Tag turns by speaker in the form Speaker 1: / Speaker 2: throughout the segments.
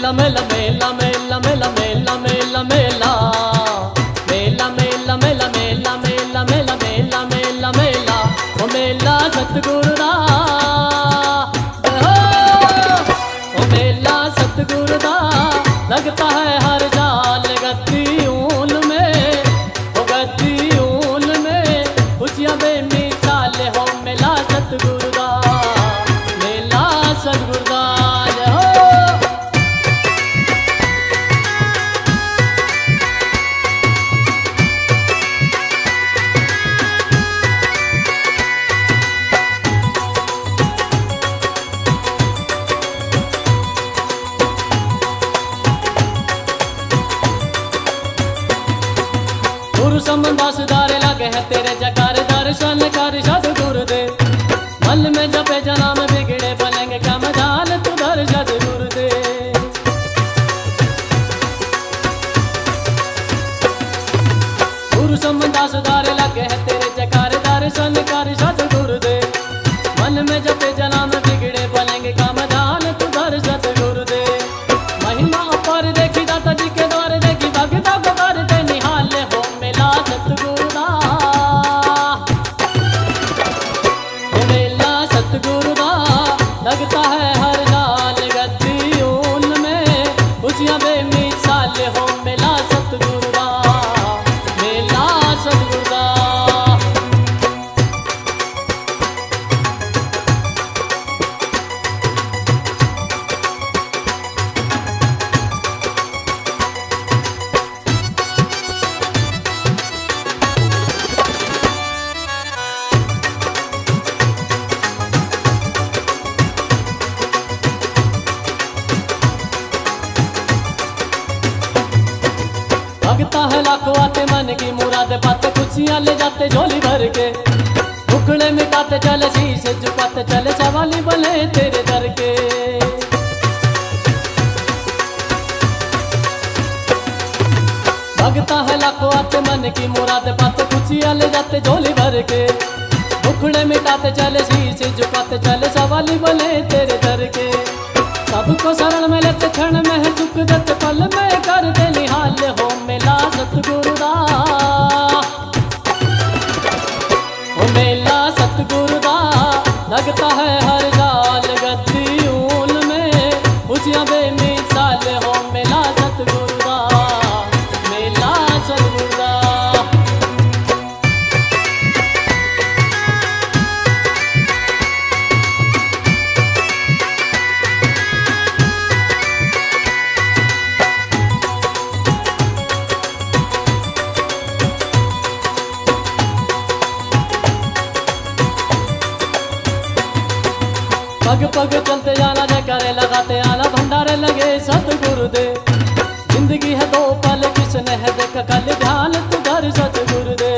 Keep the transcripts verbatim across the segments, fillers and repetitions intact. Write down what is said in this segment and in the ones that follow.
Speaker 1: मेला मेला मेला मेला मेला मेला मेला मेला मेला मेला मेला मेला मेला मेला मेला मेला मेला ओ मेला सतगुरु दा ओ मेला सतगुरु दा लगता है हर साल गद्दी ऊन में ओ गद्दी ऊन में खुशियां बेमिसाल हो मेला सतगुरु दा मेला सतगुरु दा गुरु संबंधा सुधारे लगे है तेरे जकार दर्शन कर सतगुरु दे मल में जपे जना में बिगड़े बनेंगे क्या मजाल तू दर सतगुरु दे गुरु संबंधा सुधारे लगे है तेरे जकार दर्शन कर सतगुरु दे मन में जपे जना में बिगड़े बनेंगे क्या मजाल तू दर सतगुरु दे महिमा पर देखी दाता जी के द्वार देखी भगता को करते निहाल हो मेला सतगुरु दा मेला सतगुरु दा लगता है हर साल गद्दी ऊन में खुशियां बेमिसाल हो मेला सतगुरु दा मेला सतगुरु दा भगता है लाखों आते मन की मुराद पाते खुशियां ले जाते झोली भर के टुकड़े मिटाते चले शीशे झुकाते चले सवाली बने तेरे दर के भगता है लाखों आते मन की मुराद पाते खुशियां ले जाते झोली भर के टुकड़े मिटाते चले शीशे झुकाते चले सवाली बने तेरे दर के सबको शरण में लेते क्षण में है सुख देते पल में करते निहाल हो मेला सतगुरु दा ओ मेला सतगुरु दा लगता है हर साल गद्दी ऊन में खुशियां बेमिसाल हो मेला सतगुरु दा मेला सतगुरु दा पग पग चलते जाना जयकारे लगाते आना भंडारे लगे सतगुरु दे जिंदगी है दो पल किसने है देखा कल ध्यान तू धर सतगुरु दे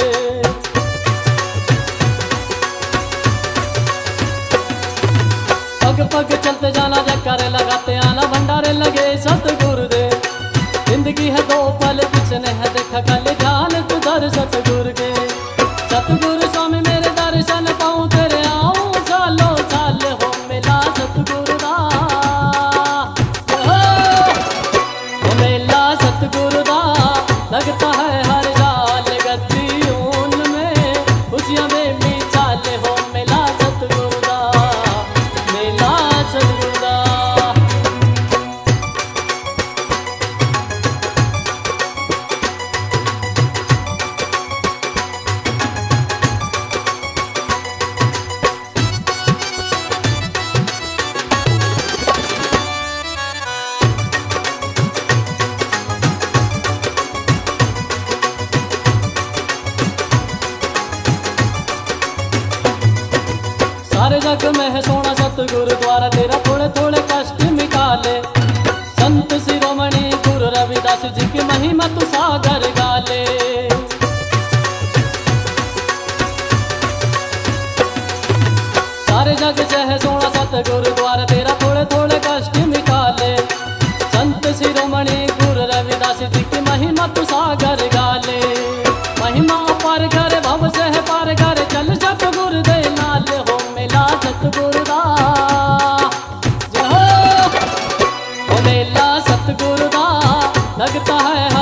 Speaker 1: पग पग चलते जाना जयकारे लगाते आना भंडारे लगे सतगुरु दे जिंदगी है दो पल किसने है देखा कल ध्यान तू धर सतगुरु के सतगुरु स्वामी मेरे दर्शन पाऊं तेरे आऊं सालो साल हो मेला सतगुरु दा ओ मेला सतगुरु दा लगता है हर साल गद्दी ऊन में खुशियां बेमिसाल हो मेला सतगुरु दा मेला सतगुरु दा सारे जग में है सोना सतगुरु द्वारा तेरा थोड़े थोड़े कष्ट मिटा ले संत शिरोमणि गुरु रविदास जी की महिमा तू सागर गाले सारे जग से है सोना सतगुरु द्वारा तेरा थोड़े थोड़े कष्ट मिटा ले संत शिरोमणि गुरु रविदास जी की महिमा तू सागर गाले महिमा पार करे भव से है पार करे चल सतगुरु दे नाल हो मेला सतगुरु दा जय हो मेला सत सतगुरु दा लगता है